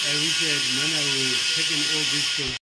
we said, man, I will take in all this